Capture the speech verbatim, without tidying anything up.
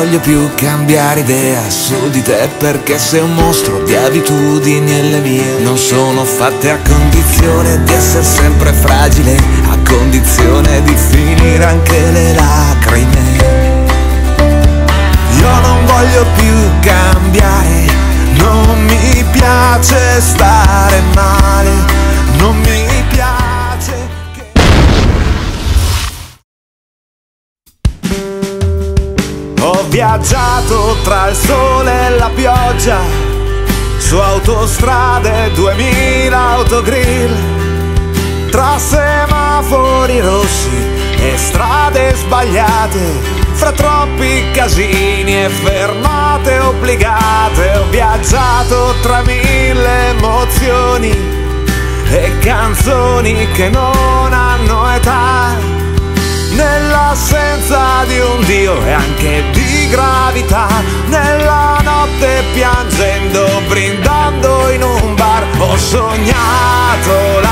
voglio più cambiare idea su di te, perché sei un mostro di abitudini e le mie non sono fatte a condizione di essere sempre fragile, a condizione di finire anche le lacrime. Io non voglio più cambiare, non mi piace stare male, non mi piace che... Ho viaggiato tra il sole e la pioggia, su autostrade, duemila autogrill, tra semafori rossi e strade sbagliate, fra troppi casini e fermate obbligate. Ho viaggiato tra mille emozioni e canzoni che non hanno età, nell'assenza di un Dio e anche di gravità, nella notte piangendo, brindando in un bar. Ho sognato la